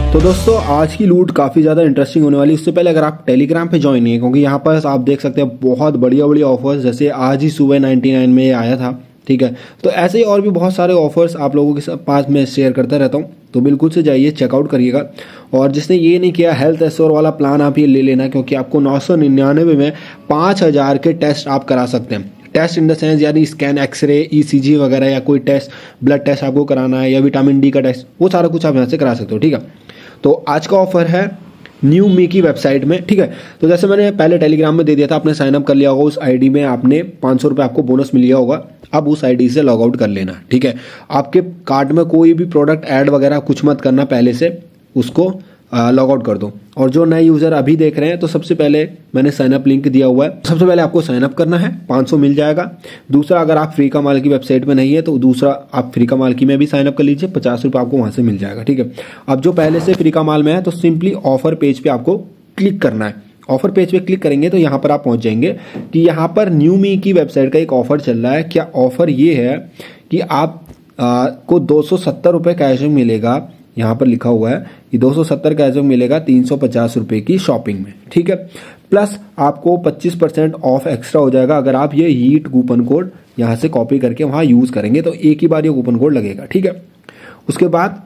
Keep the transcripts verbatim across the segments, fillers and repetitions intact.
तो दोस्तों आज की लूट काफ़ी ज़्यादा इंटरेस्टिंग होने वाली है। उससे पहले अगर आप टेलीग्राम पे ज्वाइन नहीं है, क्योंकि यहाँ पर आप देख सकते हैं बहुत बढ़िया बढ़िया ऑफर्स, जैसे आज ही सुबह निन्यानवे में आया था, ठीक है। तो ऐसे ही और भी बहुत सारे ऑफर्स आप लोगों के पास मैं शेयर करता रहता हूँ, तो बिल्कुल से जाइए चेकआउट करिएगा। और जिसने ये नहीं किया, हेल्थ एश्योर वाला प्लान आप ये ले लेना, क्योंकि आपको नौ सौ निन्यानवे में पाँच हज़ार के टेस्ट आप करा सकते हैं। टेस्ट इन द सेंस यानी स्कैन, एक्सरे, ईसीजी वगैरह, या कोई टेस्ट, ब्लड टेस्ट आपको कराना है, या विटामिन डी का टेस्ट, वो सारा कुछ आप यहाँ से करा सकते हो, ठीक है। तो आज का ऑफर है न्यू मी की वेबसाइट में, ठीक है। तो जैसे मैंने पहले टेलीग्राम में दे दिया था, आपने साइन अप कर लिया होगा, उस आईडी में आपने पाँच सौ रुपये आपको बोनस मिल गया होगा। अब उस आईडी से लॉग आउट कर लेना, ठीक है। आपके कार्ट में कोई भी प्रोडक्ट ऐड वगैरह कुछ मत करना, पहले से उसको लॉग आउट कर दो। और जो नए यूजर अभी देख रहे हैं, तो सबसे पहले मैंने साइन अप लिंक दिया हुआ है, सबसे पहले आपको साइन अप करना है, पाँच सौ मिल जाएगा। दूसरा, अगर आप फ्री का माल की वेबसाइट में नहीं है तो दूसरा आप फ्री का माल की में भी साइन अप कर लीजिए, पचास रुपये आपको वहां से मिल जाएगा, ठीक है। अब जो पहले से फ्री का माल में है, तो सिंपली ऑफर पेज पे आपको क्लिक करना है। ऑफर पेज पे क्लिक करेंगे तो यहाँ पर आप पहुंच जाएंगे कि यहाँ पर न्यू मी की वेबसाइट का एक ऑफर चल रहा है। क्या ऑफर ये है कि आप आ, को दो सौ सत्तर रुपये कैशबैक मिलेगा, यहाँ पर लिखा हुआ है कि दो सौ सत्तर कैशबैक मिलेगा तीन सौ पचास रुपये की शॉपिंग में, ठीक है। प्लस आपको पच्चीस परसेंट ऑफ एक्स्ट्रा हो जाएगा अगर आप ये हीट कूपन कोड यहाँ से कॉपी करके वहाँ यूज़ करेंगे, तो एक ही बार ये कूपन कोड लगेगा, ठीक है। उसके बाद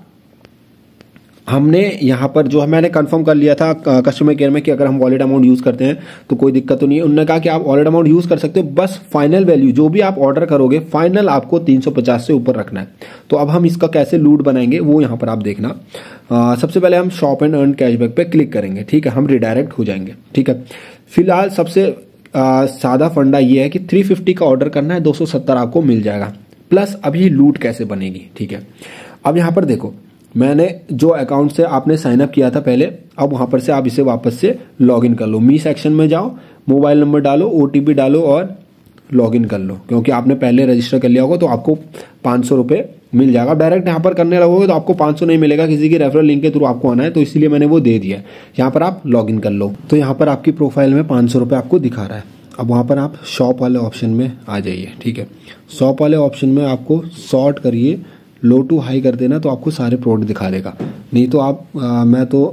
हमने यहाँ पर जो है, मैंने कंफर्म कर लिया था कस्टमर केयर में कि अगर हम वॉलेट अमाउंट यूज़ करते हैं तो कोई दिक्कत तो नहीं है। उन्होंने कहा कि आप वॉलेट अमाउंट यूज़ कर सकते हो, बस फाइनल वैल्यू जो भी आप ऑर्डर करोगे फाइनल आपको तीन सौ पचास से ऊपर रखना है। तो अब हम इसका कैसे लूट बनाएंगे वो यहाँ पर आप देखना। आ, सबसे पहले हम शॉप एंड अर्न कैशबैक पे क्लिक करेंगे, ठीक है। हम रिडायरेक्ट हो जाएंगे, ठीक है। फिलहाल सबसे आ, सादा फंडा ये है कि थ्री फिफ्टी का ऑर्डर करना है, दो सौ सत्तर आपको मिल जाएगा। प्लस अभी लूट कैसे बनेगी, ठीक है। अब यहाँ पर देखो, मैंने जो अकाउंट से आपने साइन अप किया था पहले, अब वहां पर से आप इसे वापस से लॉगिन कर लो। मी सेक्शन में जाओ, मोबाइल नंबर डालो, ओटीपी डालो और लॉगिन कर लो, क्योंकि आपने पहले रजिस्टर कर लिया होगा। तो आपको पाँच सौ रुपये मिल जाएगा। डायरेक्ट यहाँ पर करने लगोगे तो आपको पाँच सौ नहीं मिलेगा, किसी के रेफरल लिंक के थ्रू आपको आना है, तो इसीलिए मैंने वो दे दिया। यहाँ पर आप लॉगिन कर लो, तो यहाँ पर आपकी प्रोफाइल में पाँच सौ रुपये आपको दिखा रहा है। अब वहाँ पर आप शॉप वाले ऑप्शन में आ जाइए, ठीक है। शॉप वाले ऑप्शन में आपको सॉर्ट करिए, लो टू हाई कर देना, तो आपको सारे प्रोडक्ट दिखा देगा। नहीं तो आप आ, मैं तो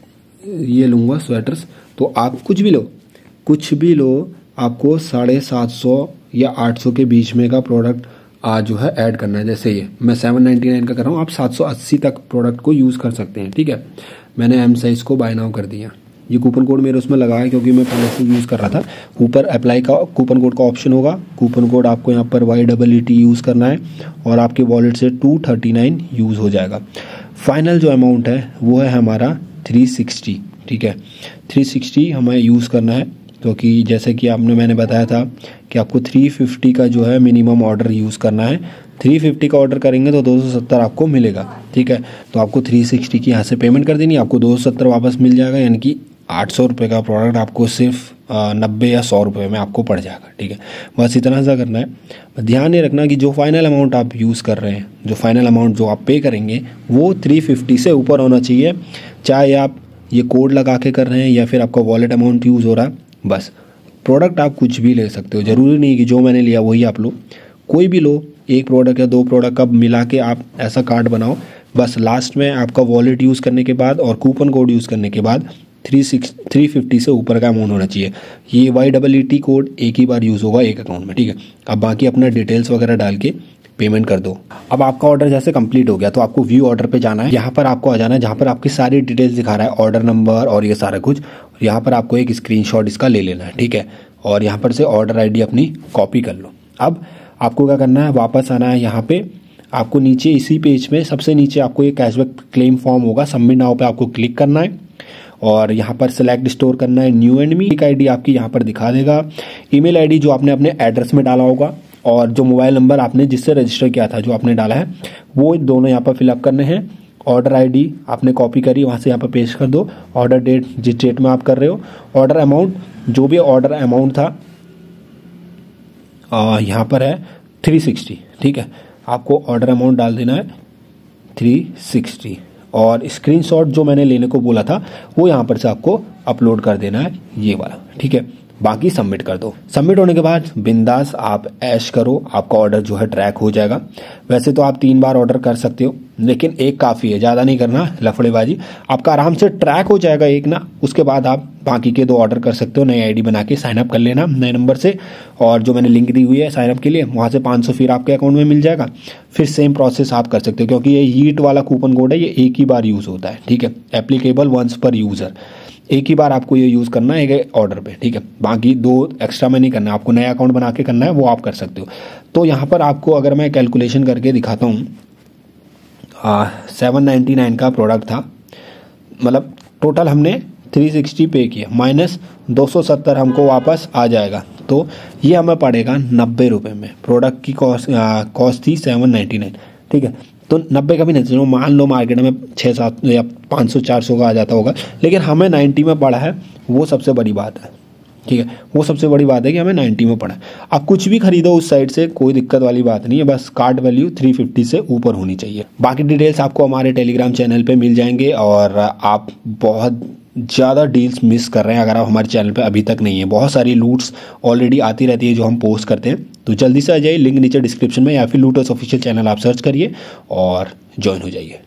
ये लूँगा स्वेटर्स, तो आप कुछ भी लो, कुछ भी लो, आपको साढ़े सात सौ या आठ सौ के बीच में का प्रोडक्ट आज जो है ऐड करना है। जैसे ये मैं सेवन नाइन्टी नाइन का कर रहा हूँ, आप सात सौ अस्सी तक प्रोडक्ट को यूज़ कर सकते हैं, ठीक है। मैंने एम साइज़ को बाय नाउ कर दिया। ये कूपन कोड मेरे उसमें लगा है क्योंकि मैं पहले से यूज़ कर रहा था। ऊपर अप्लाई का कूपन कोड का ऑप्शन होगा, कूपन कोड आपको यहाँ पर Y double E T use करना है और आपके वॉलेट से टू थर्टी नाइन यूज़ हो जाएगा। फाइनल जो अमाउंट है वो है हमारा थ्री सिक्सटी, ठीक है। थ्री सिक्सटी हमें यूज़ करना है, क्योंकि जैसे कि आपने मैंने बताया था कि आपको थ्री फिफ्टी का जो है मिनिमम ऑर्डर यूज़ करना है। थ्री फिफ्टी का ऑर्डर करेंगे तो दो सौ सत्तर आपको मिलेगा, ठीक है। तो आपको थ्री सिक्सटी की यहाँ से पेमेंट कर देनी, आपको दो सौ सत्तर वापस मिल जाएगा, यानी कि आठ सौ रुपये का प्रोडक्ट आपको सिर्फ नब्बे या सौ रुपये में आपको पड़ जाएगा, ठीक है। बस इतना सा करना है। ध्यान ये रखना कि जो फाइनल अमाउंट आप यूज़ कर रहे हैं, जो फाइनल अमाउंट जो आप पे करेंगे वो थ्री फिफ्टी से ऊपर होना चाहिए, चाहे आप ये कोड लगा के कर रहे हैं या फिर आपका वॉलेट अमाउंट यूज़ हो रहा है। बस प्रोडक्ट आप कुछ भी ले सकते हो, ज़रूरी नहीं कि जो मैंने लिया वही आप लो, कोई भी लो, एक प्रोडक्ट या दो प्रोडक्ट का मिला के आप ऐसा कार्ड बनाओ। बस लास्ट में आपका वॉलेट यूज़ करने के बाद और कूपन कोड यूज़ करने के बाद थ्री सिक्स थ्री फिफ्टी से ऊपर का अमाउंट होना चाहिए। ये Y double E T code एक ही बार यूज़ होगा एक अकाउंट में, ठीक है। अब बाकी अपना डिटेल्स वगैरह डाल के पेमेंट कर दो। अब आपका ऑर्डर जैसे कंप्लीट हो गया तो आपको व्यू ऑर्डर पे जाना है। यहाँ पर आपको आ जाना है जहाँ पर आपकी सारी डिटेल्स दिखा रहा है, ऑर्डर नंबर और ये सारा कुछ। यहाँ पर आपको एक स्क्रीनशॉट इसका ले लेना है, ठीक है। और यहाँ पर से ऑर्डर आईडी अपनी कॉपी कर लो। अब आपको क्या करना है, वापस आना है। यहाँ पे आपको नीचे इसी पेज में सबसे नीचे आपको ये कैशबैक क्लेम फॉर्म होगा, सबमिट नाउ पे आपको क्लिक करना है और यहाँ पर सेलेक्ट स्टोर करना है न्यू एंड मी। आईडी आपकी यहाँ पर दिखा देगा, ईमेल आईडी जो आपने अपने एड्रेस में डाला होगा और जो मोबाइल नंबर आपने जिससे रजिस्टर किया था जो आपने डाला है वो दोनों यहाँ पर फिलअप करने हैं। ऑर्डर आईडी आपने कॉपी करी, वहाँ से यहाँ पर पेस्ट कर दो। ऑर्डर डेट जिस डेट में आप कर रहे हो, ऑर्डर अमाउंट जो भी ऑर्डर अमाउंट था यहाँ पर है थ्री सिक्सटी, ठीक है। आपको ऑर्डर अमाउंट डाल देना है थ्री सिक्सटी और स्क्रीनशॉट जो मैंने लेने को बोला था वो यहाँ पर से आपको अपलोड कर देना है, ये वाला, ठीक है। बाकी सबमिट कर दो। सबमिट होने के बाद बिंदास आप ऐश करो, आपका ऑर्डर जो है ट्रैक हो जाएगा। वैसे तो आप तीन बार ऑर्डर कर सकते हो, लेकिन एक काफ़ी है, ज़्यादा नहीं करना लफड़ेबाजी। आपका आराम से ट्रैक हो जाएगा एक ना, उसके बाद आप बाकी के दो ऑर्डर कर सकते हो। नई आईडी बना के साइन अप कर लेना नए नंबर से, और जो मैंने लिंक दी हुई है साइन अप के लिए वहाँ से पाँच सौ फिर आपके अकाउंट में मिल जाएगा। फिर सेम प्रोसेस आप कर सकते हो, क्योंकि ये हीट वाला कूपन कोड है, ये एक ही बार यूज़ होता है, ठीक है, एप्लीकेबल वंस पर यूज़र। एक ही बार आपको ये यूज़ करना है एक ऑर्डर पे, ठीक है, बाकी दो एक्स्ट्रा में नहीं करना, आपको नया अकाउंट बना के करना है, वो आप कर सकते हो। तो यहाँ पर आपको अगर मैं कैलकुलेशन करके दिखाता हूँ, सेवन नाइन्टी नाइन का प्रोडक्ट था, मतलब टोटल हमने थ्री सिक्सटी पे किया, माइनस दो सौ सत्तर हमको वापस आ जाएगा। तो ये हमें पड़ेगा नब्बे रुपये में। प्रोडक्ट की कॉस्ट कॉस्ट थी सेवन नाइन्टी नाइन, ठीक है, तो नब्बे का भी नहीं, चलो मान लो मार्केट में छः सात या पाँच सौ चार सौ का आ जाता होगा, लेकिन हमें नाइन्टी में पड़ा है, वो सबसे बड़ी बात है, ठीक है, वो सबसे बड़ी बात है कि हमें नाइन्टी में पड़ा है। आप कुछ भी खरीदो उस साइड से, कोई दिक्कत वाली बात नहीं है, बस कार्ड वैल्यू थ्री फिफ्टी से ऊपर होनी चाहिए। बाकी डिटेल्स आपको हमारे टेलीग्राम चैनल पे मिल जाएंगे, और आप बहुत ज़्यादा डील्स मिस कर रहे हैं अगर आप हमारे चैनल पे अभी तक नहीं है। बहुत सारी लूट्स ऑलरेडी आती रहती है जो हम पोस्ट करते हैं, तो जल्दी से आ जाइए, लिंक नीचे डिस्क्रिप्शन में, या फिर लूटर्स ऑफिशियल चैनल आप सर्च करिए और ज्वाइन हो जाइए।